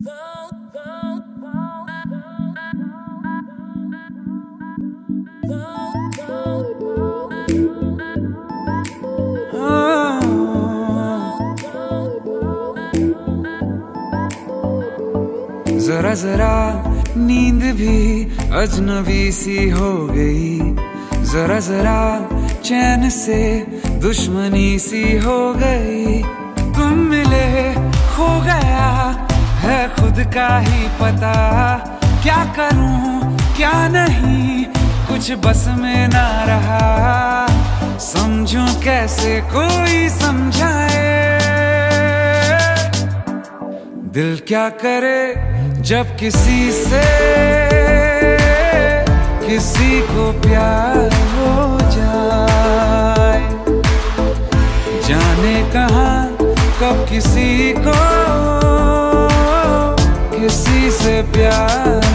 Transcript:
जरा जरा नींद भी अजनबी सी हो गई, जरा जरा चैन से दुश्मनी सी हो गई। तुम मिले खो गया है खुद का ही पता, क्या करूं क्या नहीं कुछ बस में ना रहा। समझूं कैसे कोई समझाए, दिल क्या करे जब किसी से किसी को प्यार हो जाए। जाने कहाँ कब किसी को किसी से प्यार